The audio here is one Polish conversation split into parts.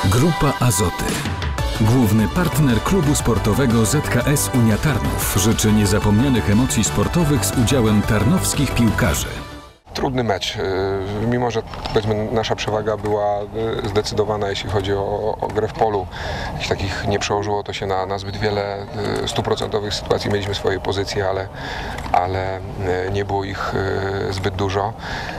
Grupa Azoty. Główny partner klubu sportowego ZKS Unia Tarnów życzy niezapomnianych emocji sportowych z udziałem tarnowskich piłkarzy. Trudny mecz, mimo że powiedzmy nasza przewaga była zdecydowana, jeśli chodzi o grę w polu. Takich nie przełożyło to się na zbyt wiele stuprocentowych sytuacji. Mieliśmy swoje pozycje, ale nie było ich zbyt dużo.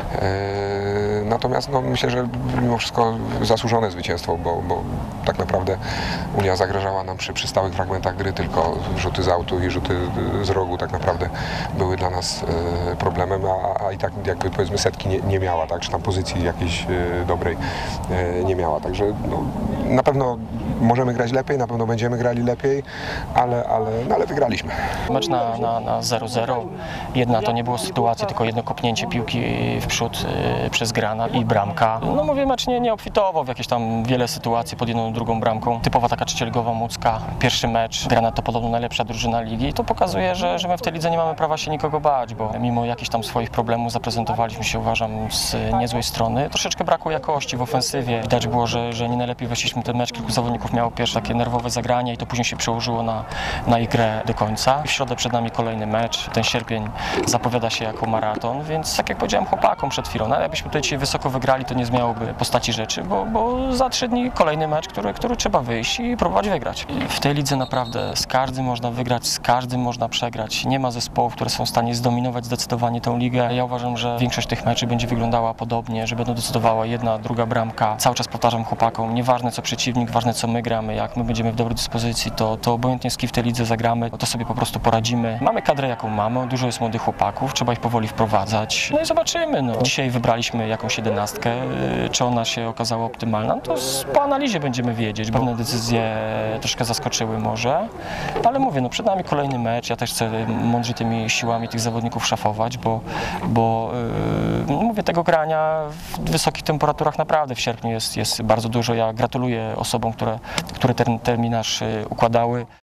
Natomiast myślę, że mimo wszystko zasłużone zwycięstwo, bo tak naprawdę Unia zagrażała nam przy stałych fragmentach gry, tylko rzuty z autu i rzuty z rogu tak naprawdę były dla nas problemem, a i tak jakby powiedzmy setki nie miała, tak, czy tam pozycji jakiejś dobrej nie miała. Także na pewno możemy grać lepiej, na pewno będziemy grali lepiej, ale wygraliśmy. Mecz na 0-0. Jedna to nie było sytuacji, tylko jedno kopnięcie piłki w przód przez grana i bramka. Mówię, mecz nie obfitował w jakieś tam wiele sytuacji pod jedną, drugą bramką. Typowa taka trzecioligowa Łódzka. Pierwszy mecz. Granat to podobno najlepsza drużyna ligi i to pokazuje, że my w tej lidze nie mamy prawa się nikogo bać, bo mimo jakichś tam swoich problemów zaprezentowaliśmy się, uważam, z niezłej strony. Troszeczkę brakło jakości w ofensywie. Widać było, że nie najlepiej weszliśmy ten mecz. Kilku zawodników miało pierwsze takie nerwowe zagranie i to później się przełożyło na ich grę do końca. W środę przed nami kolejny mecz. Ten sierpień zapowiada się jako maraton, więc tak jak powiedziałem chłopakom przed chwilą, jakbyśmy tutaj dzisiaj wysoko wygrali, to nie zmieniałoby postaci rzeczy, bo za 3 dni kolejny mecz, który trzeba wyjść i próbować wygrać. W tej lidze naprawdę z każdym można wygrać, z każdym można przegrać. Nie ma zespołów, które są w stanie zdominować zdecydowanie tę ligę. Ja uważam, że większość tych meczów będzie wyglądała podobnie, że będą decydowała jedna, druga bramka. Cały czas powtarzam chłopakom, nieważne co przeciwnik, ważne co my gramy, jak my będziemy w dobrej dyspozycji, to obojętnie z kim w tej lidze zagramy, to sobie po prostu poradzimy. Mamy kadrę jaką mamy, dużo jest młodych chłopaków, trzeba ich powoli wprowadzać. I zobaczymy. Dzisiaj wybraliśmy jakąś 11, czy ona się okazała optymalna, to po analizie będziemy wiedzieć. Pewne decyzje troszkę zaskoczyły może, ale mówię, przed nami kolejny mecz, ja też chcę mądrze tymi siłami tych zawodników szafować, bo mówię, tego grania w wysokich temperaturach naprawdę w sierpniu jest bardzo dużo. Ja gratuluję osobom, które ten terminarz układały.